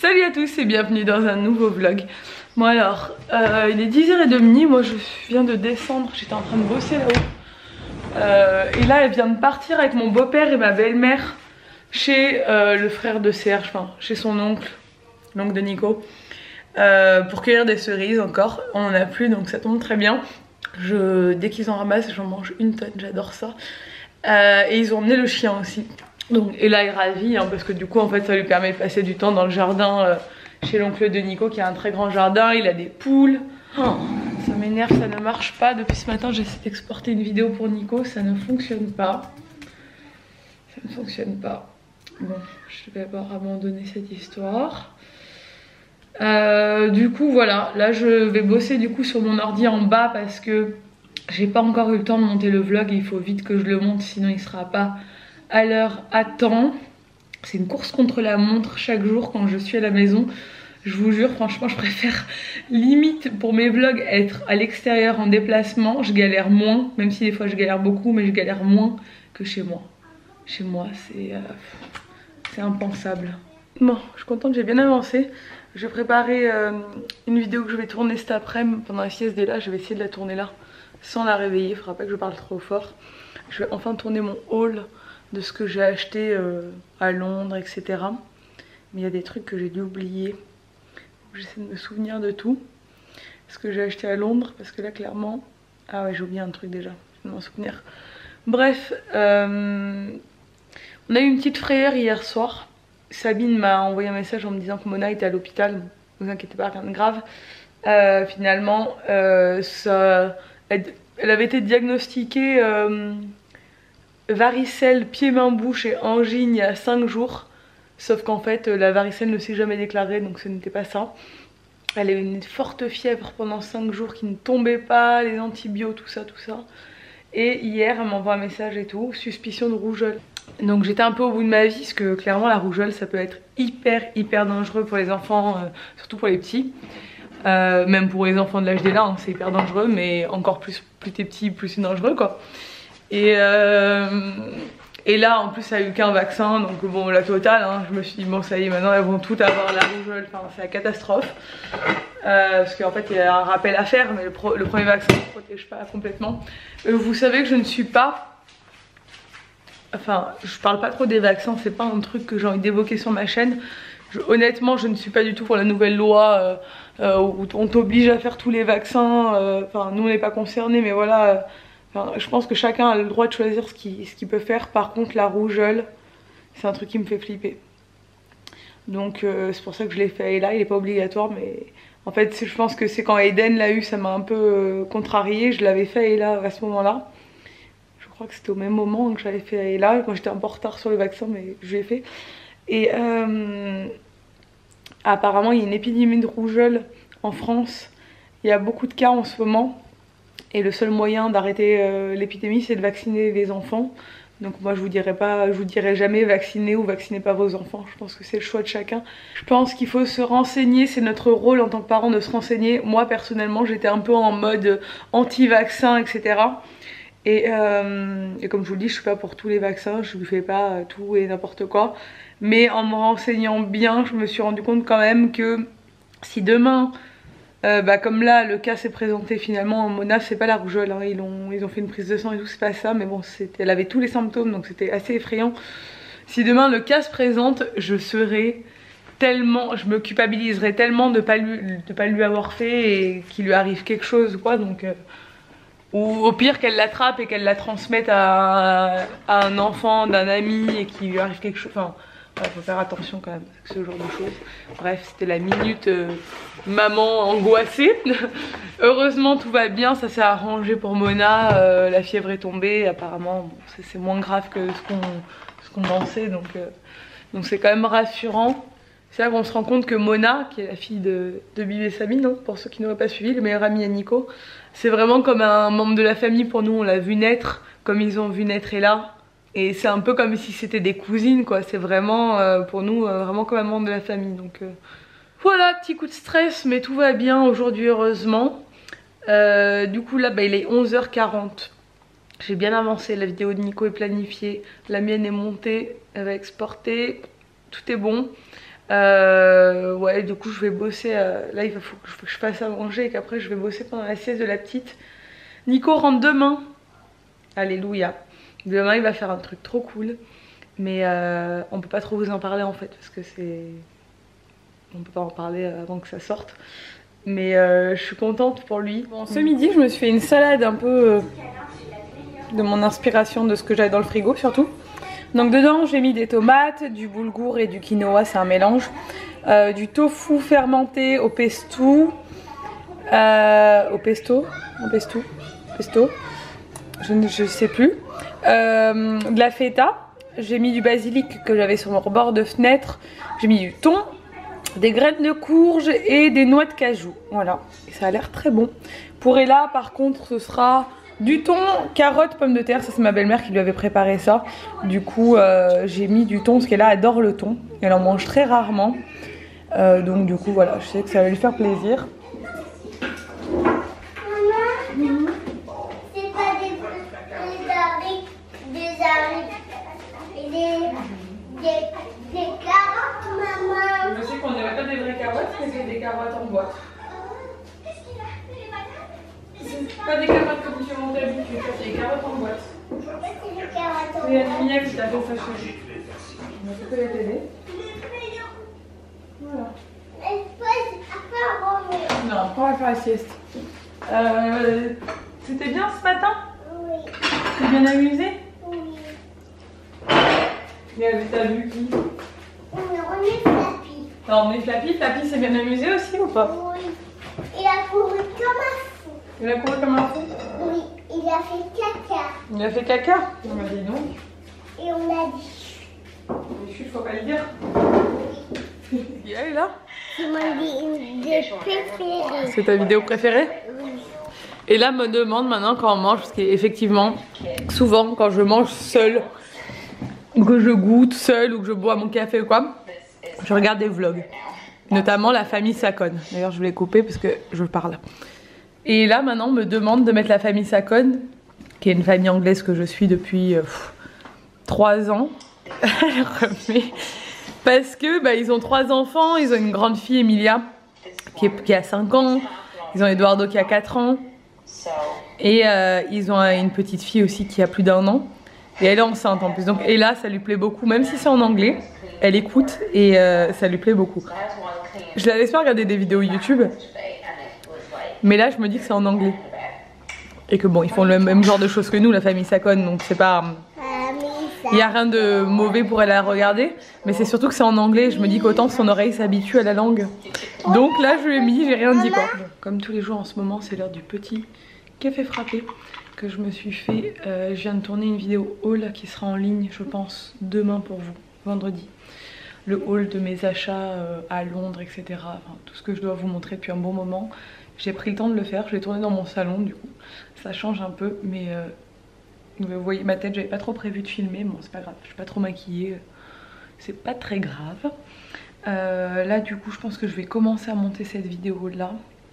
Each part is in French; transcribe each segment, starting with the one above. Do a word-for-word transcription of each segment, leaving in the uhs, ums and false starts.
Salut à tous et bienvenue dans un nouveau vlog. Bon alors, euh, il est dix heures trente, moi je viens de descendre, j'étais en train de bosser là-haut. Euh, et là elle vient de partir avec mon beau-père et ma belle-mère chez euh, le frère de Serge, enfin chez son oncle, l'oncle de Nico, euh, pour cueillir des cerises encore. On en a plus donc ça tombe très bien. Je, dès qu'ils en ramassent, j'en mange une tonne, j'adore ça. Euh, et ils ont emmené le chien aussi. Donc, et là il est ravi hein, parce que du coup en fait ça lui permet de passer du temps dans le jardin euh, chez l'oncle de Nico qui a un très grand jardin, il a des poules. Oh, ça m'énerve, ça ne marche pas. Depuis ce matin j'essaie d'exporter une vidéo pour Nico, ça ne fonctionne pas. Ça ne fonctionne pas. Bon, je vais avoir abandonné cette histoire. Euh, du coup voilà, là je vais bosser du coup sur mon ordi en bas parce que j'ai pas encore eu le temps de monter le vlog et il faut vite que je le monte sinon il sera pas à l'heure à temps. C'est une course contre la montre chaque jour quand je suis à la maison. Je vous jure, franchement, je préfère limite pour mes vlogs être à l'extérieur en déplacement. Je galère moins, même si des fois je galère beaucoup, mais je galère moins que chez moi. Chez moi, c'est euh, c'est impensable. Bon, je suis contente, j'ai bien avancé. Je vais préparer euh, une vidéo que je vais tourner cet après-midi pendant la sieste des là. Je vais essayer de la tourner là, sans la réveiller. Il faudra pas que je parle trop fort. Je vais enfin tourner mon haul de ce que j'ai acheté euh, à Londres, et cetera. Mais il y a des trucs que j'ai dû oublier. J'essaie de me souvenir de tout. Ce que j'ai acheté à Londres, parce que là clairement... Ah ouais, j'ai oublié un truc déjà, je vais m'en souvenir. Bref, euh... on a eu une petite frayeur hier soir. Sabine m'a envoyé un message en me disant que Mona était à l'hôpital. Ne vous inquiétez pas, rien de grave. Euh, finalement, euh, ça... elle, elle avait été diagnostiquée... Euh... varicelle, pied, main, bouche et angine il y a cinq jours. Sauf qu'en fait la varicelle ne s'est jamais déclarée donc ce n'était pas ça. Elle a eu une forte fièvre pendant cinq jours qui ne tombait pas, les antibiotiques, tout ça, tout ça. Et hier elle m'envoie un message et tout, suspicion de rougeole. Donc j'étais un peu au bout de ma vie parce que clairement la rougeole ça peut être hyper hyper dangereux pour les enfants, euh, surtout pour les petits. Euh, même pour les enfants de l'âge des là, hein, c'est hyper dangereux mais encore plus, plus t'es petit plus c'est dangereux quoi. Et, euh, et là en plus ça a eu qu'un vaccin donc bon la totale hein, je me suis dit bon ça y est maintenant elles vont toutes avoir la rougeole, enfin c'est la catastrophe euh, parce qu'en fait il y a un rappel à faire mais le, pro, le premier vaccin ne protège pas complètement. Euh, vous savez que je ne suis pas, enfin je parle pas trop des vaccins, c'est pas un truc que j'ai envie d'évoquer sur ma chaîne. Je, honnêtement je ne suis pas du tout pour la nouvelle loi euh, euh, où on t'oblige à faire tous les vaccins, euh, enfin nous on n'est pas concernés mais voilà. Euh, Enfin, je pense que chacun a le droit de choisir ce qu'il ce qu'il peut faire. Par contre la rougeole c'est un truc qui me fait flipper. Donc euh, c'est pour ça que je l'ai fait là, il n'est pas obligatoire mais en fait je pense que c'est quand Eden l'a eu ça m'a un peu euh, contrariée. Je l'avais fait là à ce moment là. Je crois que c'était au même moment que j'avais fait là. Moi j'étais un peu en retard sur le vaccin mais je l'ai fait. Et euh, apparemment il y a une épidémie de rougeole en France. Il y a beaucoup de cas en ce moment. Et le seul moyen d'arrêter euh, l'épidémie c'est de vacciner les enfants. Donc moi je vous dirais pas, je vous dirais jamais vaccinez ou vaccinez pas vos enfants. Je pense que c'est le choix de chacun. Je pense qu'il faut se renseigner, c'est notre rôle en tant que parent de se renseigner. Moi personnellement j'étais un peu en mode anti-vaccin et cetera. Et, euh, et comme je vous le dis je suis pas pour tous les vaccins, je ne fais pas tout et n'importe quoi. Mais en me renseignant bien je me suis rendu compte quand même que si demain... Euh, bah comme là le cas s'est présenté finalement en Mona, c'est pas la rougeole hein. ils, ont, ils ont fait une prise de sang et tout, c'est pas ça mais bon elle avait tous les symptômes donc c'était assez effrayant. Si demain le cas se présente je serais tellement, je me culpabiliserais tellement de pas lui, de pas lui avoir fait et qu'il lui arrive quelque chose quoi donc euh, ou au pire qu'elle l'attrape et qu'elle la transmette à, à un enfant d'un ami et qu'il lui arrive quelque chose, enfin il faut faire attention quand même avec ce genre de choses. Bref, c'était la minute euh, maman angoissée. Heureusement tout va bien, ça s'est arrangé pour Mona, euh, la fièvre est tombée, apparemment bon, c'est moins grave que ce qu'on ce qu'on pensait donc euh, donc c'est quand même rassurant. C'est là qu'on se rend compte que Mona, qui est la fille de, de Bibi et Sabine, hein, pour ceux qui n'auraient pas suivi, le meilleur ami à Nico, c'est vraiment comme un membre de la famille pour nous, on l'a vu naître, comme ils ont vu naître Ella. Et c'est un peu comme si c'était des cousines quoi, c'est vraiment euh, pour nous euh, vraiment comme un membre de la famille. Donc euh, voilà, petit coup de stress mais tout va bien aujourd'hui heureusement. Euh, du coup là bah, il est onze heures quarante. J'ai bien avancé, la vidéo de Nico est planifiée, la mienne est montée, elle va exporter, tout est bon. Euh, ouais, du coup je vais bosser, euh, là il faut que, faut que je fasse à manger et qu'après je vais bosser pendant la sieste de la petite. Nico rentre demain, alléluia. Demain il va faire un truc trop cool, mais euh, on peut pas trop vous en parler en fait parce que c'est... On peut pas en parler avant que ça sorte. Mais euh, je suis contente pour lui. Bon, ce midi je me suis fait une salade un peu euh, de mon inspiration, de ce que j'avais dans le frigo surtout. Donc dedans j'ai mis des tomates, du boulgour et du quinoa, c'est un mélange. Euh, du tofu fermenté au pesto. Euh, au pesto Au pesto Pesto Je ne je sais plus. Euh, de la feta. J'ai mis du basilic que j'avais sur mon rebord de fenêtre. J'ai mis du thon, des graines de courge et des noix de cajou. Voilà, et ça a l'air très bon. Pour Ella par contre ce sera du thon, carottes, pommes de terre. Ça c'est ma belle-mère qui lui avait préparé ça. Du coup euh, j'ai mis du thon parce qu'Ella adore le thon. Elle en mange très rarement. Euh, donc du coup voilà, je sais que ça va lui faire plaisir. Maman, c'est pas des, des haricots, des haricots et des, des, des carottes, maman. Je sais qu'on dirait pas des vraies carottes, mais c'est des carottes en boîte. Qu'est-ce qu'il a fait les bananes? C'est pas des carottes comme tu montes d'habitude, c'est des carottes en boîte. C'est des carottes en C'est boîte. Anemia qui t'a fait ça chez lui. On va couper la télé. Voilà. Non, après on va faire la sieste. Euh, C'était bien ce matin? Oui. T'es bien amusé? Oui. T'as vu qui? On a remis Flappy. T'as emmené Flappy? Flappy s'est bien amusé aussi ou pas? Oui. Il a couru comme un fou. Il a couru comme un fou? Oui. Il a fait caca. Il a fait caca? On m'a dit donc. Et on a dit. Mais chut, faut pas le dire. Il est là? C'est mon vidéo préférée. C'est ta vidéo préférée? Oui. Et là me demande maintenant quand on mange, parce qu'effectivement, souvent quand je mange seule, ou que je goûte seule, ou que je bois mon café ou quoi, je regarde des vlogs. Notamment la famille Sakon. D'ailleurs je vais couper parce que je parle. Et là maintenant on me demande de mettre la famille Sakon, qui est une famille anglaise que je suis depuis trois ans. Parce que bah, ils ont trois enfants, ils ont une grande fille Emilia qui, est, qui a cinq ans, ils ont Eduardo qui a quatre ans et euh, ils ont une petite fille aussi qui a plus d'un an et elle est enceinte en plus. Donc Ella ça lui plaît beaucoup, même si c'est en anglais, elle écoute et euh, ça lui plaît beaucoup. Je la laisse pas regarder des vidéos YouTube, mais là je me dis que c'est en anglais et que bon ils font le même genre de choses que nous la famille Sakon, donc c'est pas... Il n'y a rien de mauvais pour elle à regarder, mais c'est surtout que c'est en anglais. Je me dis qu'autant son oreille s'habitue à la langue. Donc là je lui ai mis, j'ai rien dit quoi. Comme tous les jours en ce moment c'est l'heure du petit café frappé que je me suis fait. Euh, je viens de tourner une vidéo haul qui sera en ligne je pense demain pour vous, vendredi. Le haul de mes achats euh, à Londres, et cetera. Enfin, tout ce que je dois vous montrer depuis un bon moment. J'ai pris le temps de le faire, je l'ai tourné dans mon salon du coup. Ça change un peu mais... Euh, vous voyez ma tête, j'avais pas trop prévu de filmer, bon c'est pas grave, je suis pas trop maquillée, c'est pas très grave. Euh, là du coup je pense que je vais commencer à monter cette vidéo là.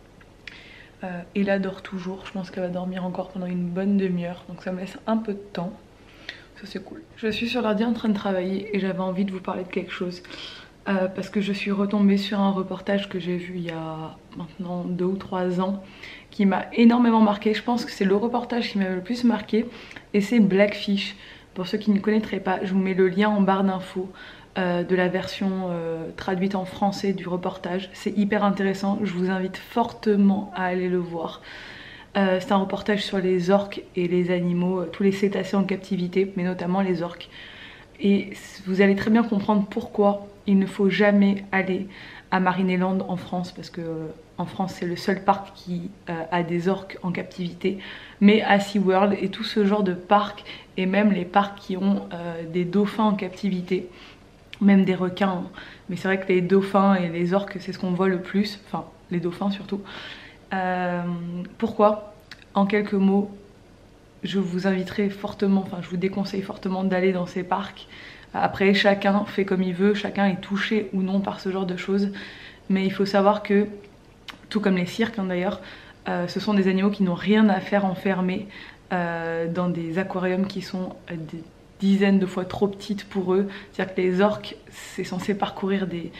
Euh, Ella dort toujours, je pense qu'elle va dormir encore pendant une bonne demi-heure, donc ça me laisse un peu de temps. Ça c'est cool. Je suis sur l'ordi en train de travailler et j'avais envie de vous parler de quelque chose. Euh, parce que je suis retombée sur un reportage que j'ai vu il y a maintenant deux ou trois ans qui m'a énormément marqué. Je pense que c'est le reportage qui m'a le plus marqué et c'est Blackfish. Pour ceux qui ne connaîtraient pas, je vous mets le lien en barre d'infos euh, de la version euh, traduite en français du reportage. C'est hyper intéressant, je vous invite fortement à aller le voir. Euh, c'est un reportage sur les orques et les animaux, euh, tous les cétacés en captivité, mais notamment les orques. Et vous allez très bien comprendre pourquoi il ne faut jamais aller à Marineland en France, parce que euh, en France c'est le seul parc qui euh, a des orques en captivité, mais à SeaWorld et tout ce genre de parcs, et même les parcs qui ont euh, des dauphins en captivité, même des requins, hein. Mais c'est vrai que les dauphins et les orques c'est ce qu'on voit le plus, enfin les dauphins surtout. Euh, pourquoi? En quelques mots, je vous inviterai fortement, enfin je vous déconseille fortement d'aller dans ces parcs. Après chacun fait comme il veut, chacun est touché ou non par ce genre de choses. Mais il faut savoir que, tout comme les cirques hein, d'ailleurs, euh, ce sont des animaux qui n'ont rien à faire enfermés euh, dans des aquariums qui sont euh, des dizaines de fois trop petites pour eux. C'est-à-dire que les orques, c'est censé parcourir des,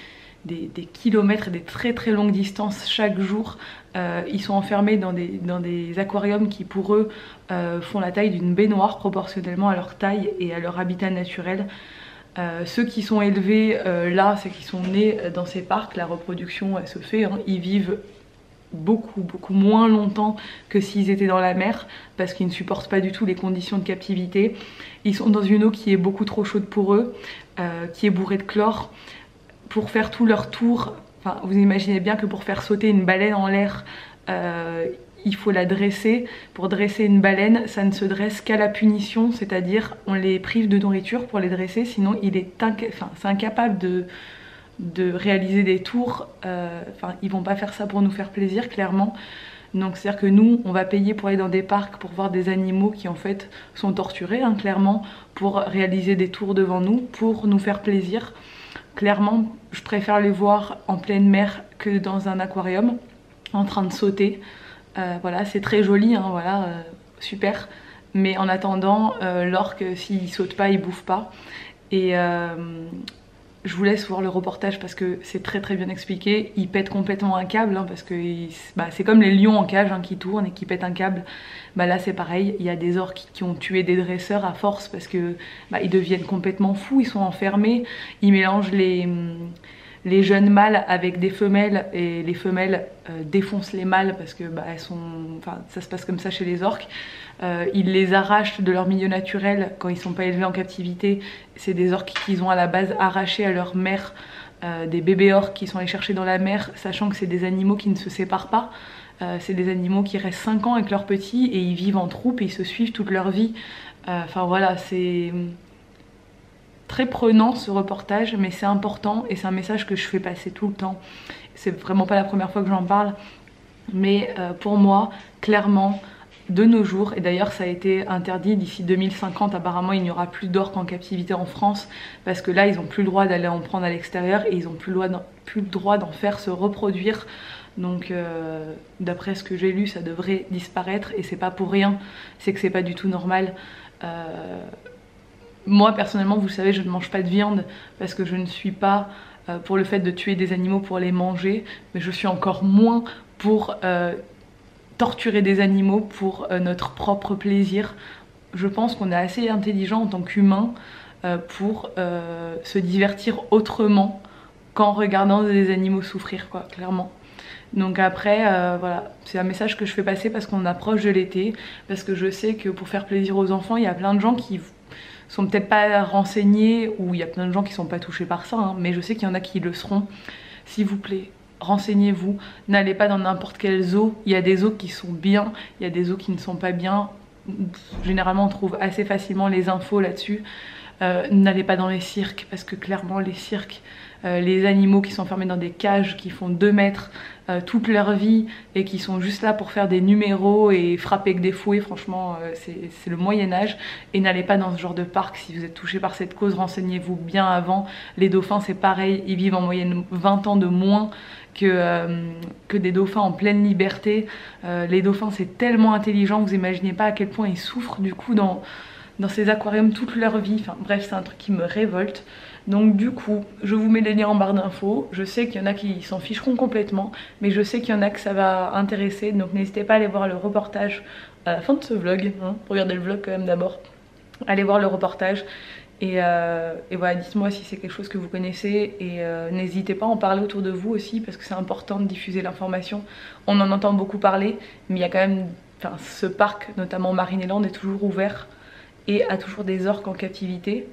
des, des kilomètres et des très très longues distances chaque jour. Euh, ils sont enfermés dans des, dans des aquariums qui pour eux euh, font la taille d'une baignoire proportionnellement à leur taille et à leur habitat naturel. Euh, ceux qui sont élevés euh, là, c'est qu'ils sont nés dans ces parcs, la reproduction elle se fait, hein. Ils vivent beaucoup beaucoup moins longtemps que s'ils étaient dans la mer parce qu'ils ne supportent pas du tout les conditions de captivité. Ils sont dans une eau qui est beaucoup trop chaude pour eux, euh, qui est bourrée de chlore. Pour faire tout leur tour, enfin, vous imaginez bien que pour faire sauter une baleine en l'air, euh, il faut la dresser. Pour dresser une baleine, ça ne se dresse qu'à la punition, c'est-à-dire on les prive de nourriture pour les dresser, sinon il est inca- enfin, c'est incapable de de réaliser des tours, euh, enfin ils vont pas faire ça pour nous faire plaisir clairement. Donc c'est à dire que nous on va payer pour aller dans des parcs pour voir des animaux qui en fait sont torturés, hein, clairement, pour réaliser des tours devant nous, pour nous faire plaisir. Clairement je préfère les voir en pleine mer que dans un aquarium en train de sauter. Euh, voilà, c'est très joli, hein, voilà, euh, super, mais en attendant euh, l'orque s'il saute pas il bouffe pas. Et euh, je vous laisse voir le reportage parce que c'est très très bien expliqué. Il pète complètement un câble, hein, parce que bah, c'est comme les lions en cage, hein, qui tournent et qui pètent un câble. Bah, là c'est pareil, il y a des orques qui ont tué des dresseurs à force parce que bah, ils deviennent complètement fous, ils sont enfermés, ils mélangent les, les jeunes mâles avec des femelles et les femelles euh, défoncent les mâles parce que bah, elles sont, enfin, ça se passe comme ça chez les orques. Euh, ils les arrachent de leur milieu naturel quand ils ne sont pas élevés en captivité. C'est des orques qu'ils ont à la base arrachés à leur mère, euh, des bébés orques qui sont allés chercher dans la mer, sachant que c'est des animaux qui ne se séparent pas. Euh, c'est des animaux qui restent cinq ans avec leurs petits et ils vivent en troupe et ils se suivent toute leur vie. Euh, enfin voilà, c'est très prenant ce reportage, mais c'est important et c'est un message que je fais passer tout le temps. C'est vraiment pas la première fois que j'en parle, mais euh, pour moi, clairement, de nos jours, et d'ailleurs ça a été interdit d'ici deux mille cinquante, apparemment il n'y aura plus d'orques en captivité en France parce que là ils n'ont plus le droit d'aller en prendre à l'extérieur et ils n'ont plus le droit d'en faire se reproduire. Donc euh, d'après ce que j'ai lu, ça devrait disparaître et c'est pas pour rien, c'est que c'est pas du tout normal. Euh, moi personnellement, vous le savez, je ne mange pas de viande parce que je ne suis pas euh, pour le fait de tuer des animaux pour les manger, mais je suis encore moins pour euh, torturer des animaux pour euh, notre propre plaisir. Je pense qu'on est assez intelligent en tant qu'humain euh, pour euh, se divertir autrement qu'en regardant des animaux souffrir, quoi, clairement. Donc après, euh, voilà, c'est un message que je fais passer parce qu'on approche de l'été, parce que je sais que pour faire plaisir aux enfants, il y a plein de gens qui sont peut-être pas renseignés, ou il y a plein de gens qui sont pas touchés par ça, hein, mais je sais qu'il y en a qui le seront. S'il vous plaît, renseignez-vous, n'allez pas dans n'importe quel zoo, il y a des zoos qui sont bien, il y a des zoos qui ne sont pas bien, généralement on trouve assez facilement les infos là-dessus. Euh, n'allez pas dans les cirques parce que clairement les cirques, euh, les animaux qui sont enfermés dans des cages qui font deux mètres euh, toute leur vie et qui sont juste là pour faire des numéros et frapper avec des fouets, franchement euh, c'est le Moyen-Âge. Et n'allez pas dans ce genre de parc si vous êtes touché par cette cause, renseignez-vous bien avant. Les dauphins c'est pareil, ils vivent en moyenne vingt ans de moins que, euh, que des dauphins en pleine liberté. Euh, les dauphins c'est tellement intelligent, vous imaginez pas à quel point ils souffrent du coup dans... dans ces aquariums toute leur vie. Enfin bref, c'est un truc qui me révolte. Donc du coup, je vous mets les liens en barre d'infos. Je sais qu'il y en a qui s'en ficheront complètement, mais je sais qu'il y en a que ça va intéresser. Donc n'hésitez pas à aller voir le reportage à la fin de ce vlog, hein. Regardez le vlog quand même d'abord. Allez voir le reportage. Et, euh, et voilà, dites-moi si c'est quelque chose que vous connaissez. Et euh, n'hésitez pas à en parler autour de vous aussi, parce que c'est important de diffuser l'information. On en entend beaucoup parler, mais il y a quand même... Enfin, ce parc, notamment Marineland, est toujours ouvert et a toujours des orques en captivité.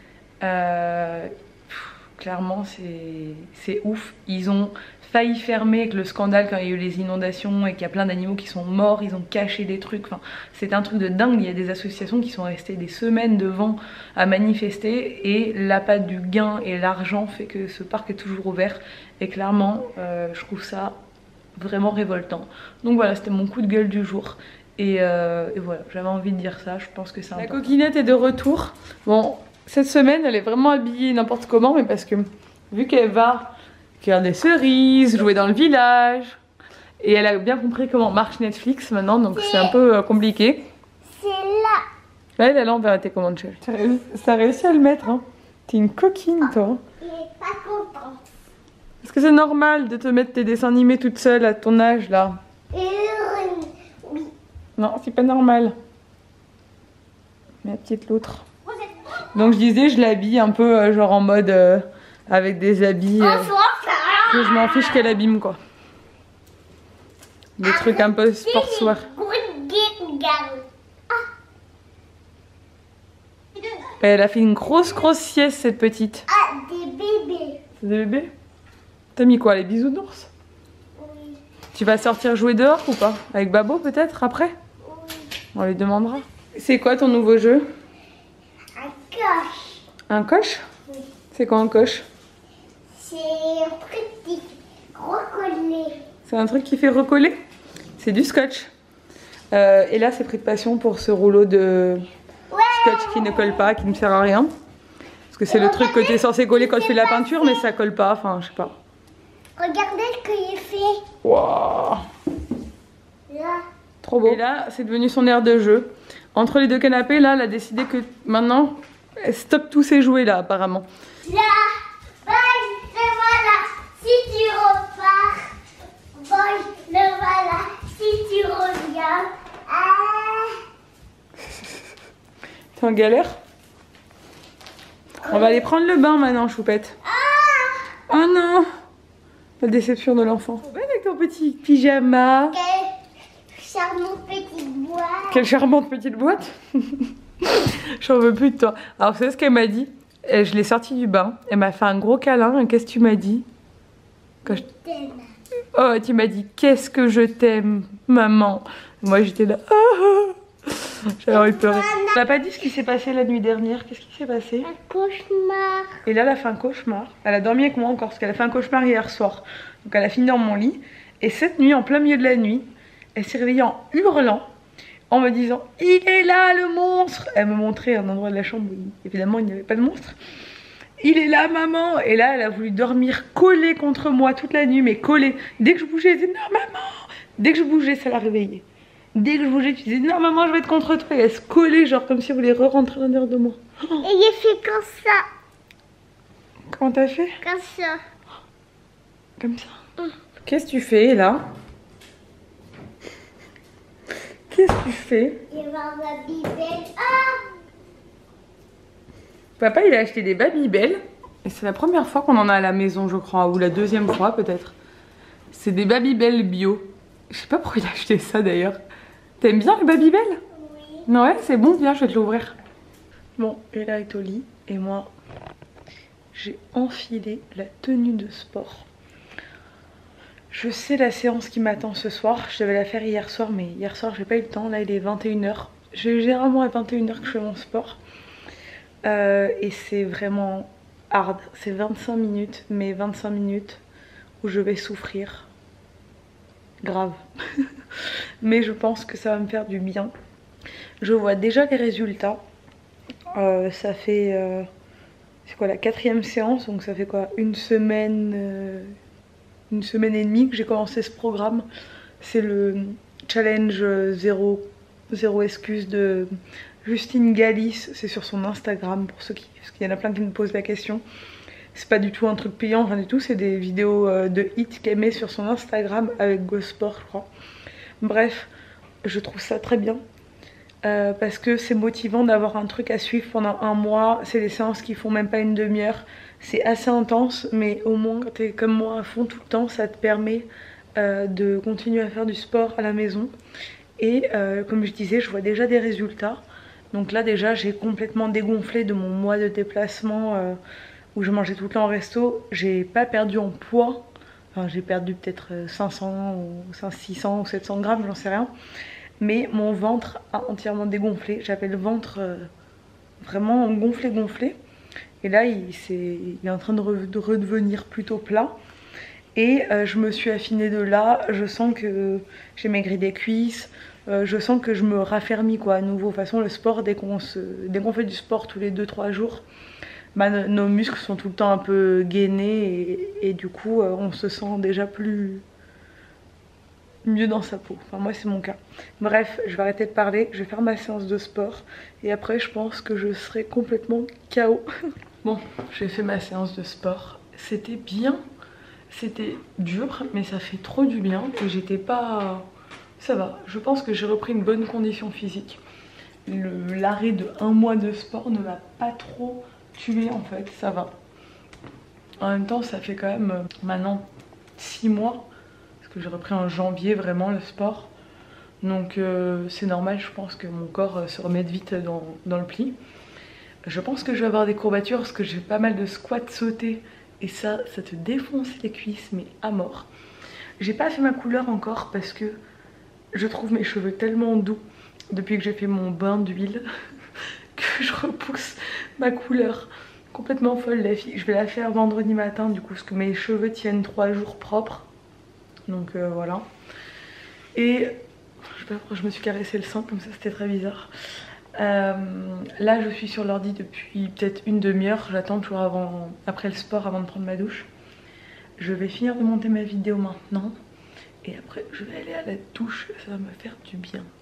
Euh, pff, clairement c'est ouf. Ils ont failli fermer avec le scandale quand il y a eu les inondations et qu'il y a plein d'animaux qui sont morts, ils ont caché des trucs, enfin, c'est un truc de dingue. Il y a des associations qui sont restées des semaines devant à manifester et l'appât du gain et l'argent fait que ce parc est toujours ouvert et clairement euh, je trouve ça vraiment révoltant. Donc voilà, c'était mon coup de gueule du jour. Et, euh, et voilà, j'avais envie de dire ça, je pense que c'est important. La coquinette est de retour. Bon, cette semaine, elle est vraiment habillée n'importe comment, mais parce que vu qu'elle va cueillir des cerises, jouer dans le village, et elle a bien compris comment marche Netflix maintenant, donc c'est un peu euh, compliqué. C'est là. Là, elle est là envers tes commandes, chérie. Ça a réussi à le mettre, hein. T'es une coquine, toi. Il est pas content. Est-ce que c'est normal de te mettre tes dessins animés toute seule à ton âge là? Euh, oui. Non, c'est pas normal. Ma petite loutre. Vous êtes... Donc je disais, je l'habille un peu euh, genre en mode euh, avec des habits euh, que je m'en fiche qu'elle abîme quoi. Des trucs un peu sportswear. Elle a fait une grosse grosse sieste cette petite. Ah, des bébés. C'est des bébés? T'as mis quoi, les bisounours? Oui. Tu vas sortir jouer dehors ou pas? Avec Babo peut-être après? Oui. On lui demandera. C'est quoi ton nouveau jeu? Un coche. Un coche? Oui. C'est quoi un coche? C'est un truc qui recollé. C'est un truc qui fait recoller? C'est du scotch. Euh, et là c'est pris de passion pour ce rouleau de Ouais. scotch qui ne colle pas, qui ne sert à rien. Parce que c'est le truc que tu es censé coller quand tu fais la peinture, mais ça colle pas, enfin je sais pas. Regardez ce que j'ai fait. Waouh! Là. Trop beau. Et là, c'est devenu son aire de jeu. Entre les deux canapés, là, elle a décidé que maintenant, elle stoppe tous ses jouets là, apparemment. Là. Bye. Le voilà. Si tu repars. Bye. Le voilà. Si tu reviens. Ah. T'es en galère? On va aller prendre le bain maintenant, Choupette. Ah. Oh non! La déception de l'enfant. Avec ton petit pyjama. Quelle charmante petite boîte. Quelle charmante petite boîte. J'en veux plus de toi. Alors, vous savez ce qu'elle m'a dit? Je l'ai sortie du bain. Elle m'a fait un gros câlin. Qu'est-ce que tu m'as dit? Quand je... Oh, tu m'as dit, qu'est-ce que je t'aime, maman. Moi, j'étais là. Oh. J'avais envie de pleurer. Tu m'as pas dit ce qui s'est passé la nuit dernière? Qu'est-ce qui s'est passé? Un cauchemar. Et là, elle a fait un cauchemar. Elle a dormi avec moi encore, parce qu'elle a fait un cauchemar hier soir. Donc, elle a fini dans mon lit. Et cette nuit, en plein milieu de la nuit, elle s'est réveillée en hurlant, en me disant « Il est là, le monstre !» Elle me montrait un endroit de la chambre où, évidemment, il n'y avait pas de monstre. « Il est là, maman !» Et là, elle a voulu dormir collée contre moi toute la nuit, mais collée. Dès que je bougeais, elle disait « Non, maman !» Dès que je bougeais, ça la réveillait. Dès que je bougeais, tu disais « Non, maman, je vais être contre toi !» Et elle se collait, genre comme si elle voulait re-rentrer à l'intérieur de moi. Et j'ai fait comme ça. Comment t'as fait? Comme ça. Comme ça. Mmh. Qu'est-ce que tu fais, là? Qu'est-ce que tu fais? Il va ma bibelle. Ah! Papa, il a acheté des Babybel. Et c'est la première fois qu'on en a à la maison, je crois. Ou la deuxième fois, peut-être. C'est des Babybel bio. Je sais pas pourquoi il a acheté ça, d'ailleurs. T'aimes bien les Babybel? Oui. Ouais, c'est bon, viens, je vais te l'ouvrir. Bon, et là est au lit. Et moi, j'ai enfilé la tenue de sport. Je sais la séance qui m'attend ce soir. Je devais la faire hier soir, mais hier soir j'ai pas eu le temps. Là il est vingt et une heures. Généralement à vingt et une heures que je fais mon sport. Euh, et c'est vraiment hard. C'est vingt-cinq minutes, mais vingt-cinq minutes où je vais souffrir. Grave. Mais je pense que ça va me faire du bien. Je vois déjà les résultats. Euh, ça fait... Euh, c'est quoi la quatrième séance? Donc ça fait quoi? Une semaine... Euh, une semaine et demie que j'ai commencé ce programme. C'est le challenge zéro, zéro excuse de Justine Galis. C'est sur son Instagram pour ceux qui... Parce qu'il y en a plein qui me posent la question. C'est pas du tout un truc payant, rien du tout. C'est des vidéos de hits qu'elle met sur son Instagram avec GoSport, je crois. Bref, je trouve ça très bien. Euh, parce que c'est motivant d'avoir un truc à suivre pendant un mois. C'est des séances qui font même pas une demi-heure. C'est assez intense, mais au moins quand t'es comme moi à fond tout le temps, ça te permet euh, de continuer à faire du sport à la maison. Et euh, comme je disais, je vois déjà des résultats. Donc là déjà, j'ai complètement dégonflé de mon mois de déplacement euh, où je mangeais tout le temps au resto. J'ai pas perdu en poids. Enfin, j'ai perdu peut-être cinq cents ou six cents ou sept cents grammes, j'en sais rien. Mais mon ventre a entièrement dégonflé. J'avais le ventre euh, vraiment gonflé, gonflé. Et là, il, est, il est en train de, re, de redevenir plutôt plat. Et euh, je me suis affinée de là. Je sens que j'ai maigri des cuisses. Euh, je sens que je me raffermis quoi, à nouveau. De toute façon, le sport, dès qu'on qu'on fait du sport tous les deux trois jours, bah, nos muscles sont tout le temps un peu gainés. Et, et du coup, euh, on se sent déjà plus... mieux dans sa peau. Enfin moi c'est mon cas. Bref, je vais arrêter de parler, je vais faire ma séance de sport et après je pense que je serai complètement K O. Bon, j'ai fait ma séance de sport, c'était bien. c'était dur, mais ça fait trop du bien et j'étais pas... Ça va, je pense que j'ai repris une bonne condition physique. L'arrêt de un mois de sport ne m'a pas trop tué en fait, ça va. En même temps, ça fait quand même euh, maintenant six mois, parce que j'ai repris en janvier vraiment le sport. Donc euh, c'est normal, je pense que mon corps euh, se remette vite dans, dans le pli. Je pense que je vais avoir des courbatures parce que j'ai pas mal de squats sautés. Et ça, ça te défonce les cuisses, mais à mort. J'ai pas fait ma couleur encore parce que je trouve mes cheveux tellement doux depuis que j'ai fait mon bain d'huile que je repousse ma couleur. Complètement folle la fille. Je vais la faire vendredi matin du coup parce que mes cheveux tiennent trois jours propres. Donc euh, voilà. Et je sais pas pourquoi je me suis caressé le sein comme ça, c'était très bizarre. Euh, là je suis sur l'ordi depuis peut-être une demi-heure. J'attends toujours avant, après le sport avant de prendre ma douche. Je vais finir de monter ma vidéo maintenant. Et après je vais aller à la douche, ça va me faire du bien.